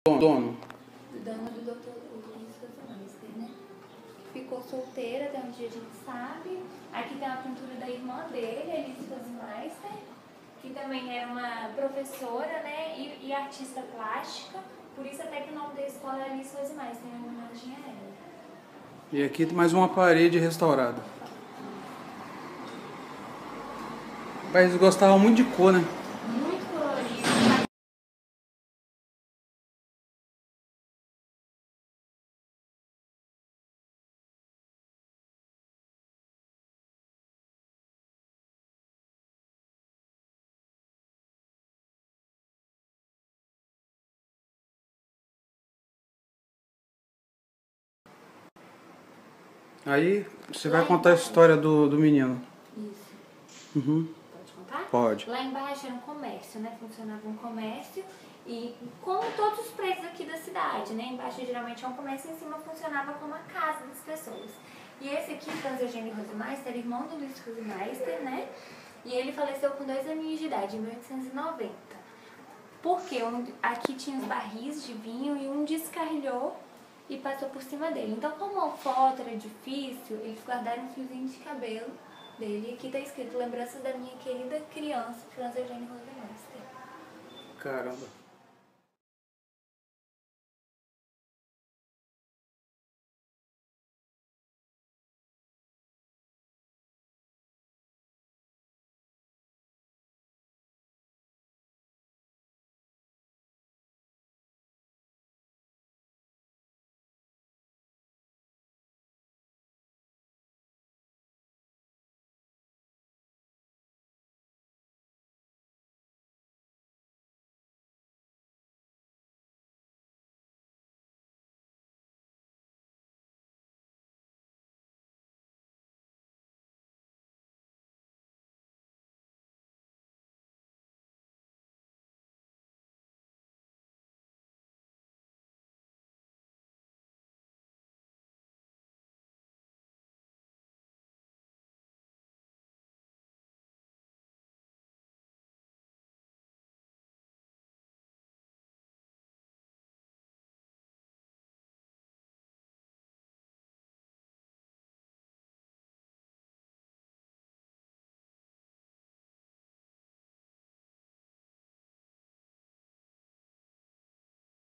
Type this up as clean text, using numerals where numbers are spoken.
Dono. Dono do Dr. Luiz Rosemeister, né? Ficou solteira, até onde a gente sabe. Aqui tem a pintura da irmã dele, Alice Rosemeister, que também era uma professora, né? E artista plástica. Por isso até que o nome da escola é Alice Rosemeister, em homenagem a ela. E aqui mais uma parede restaurada. Mas eles gostavam muito de cor, né? Muito colorido. Aí você vai contar a história do menino. Isso. Uhum. Pode contar? Pode. Lá embaixo era um comércio, né? Funcionava um comércio. E como todos os prédios aqui da cidade, né? Embaixo geralmente é um comércio, em cima funcionava como a casa das pessoas. E esse aqui, Franz Eugênio Rosemeister, era irmão do Luiz Rosemeister, né? E ele faleceu com 2 aninhos de idade, em 1890. Porque aqui tinha os barris de vinho e um descarrilhou e passou por cima dele. Então, como a foto era difícil, eles guardaram um fiozinho de cabelo dele. E aqui tá escrito: lembranças da minha querida criança, Franz Eugênio Rosemeister. Caramba.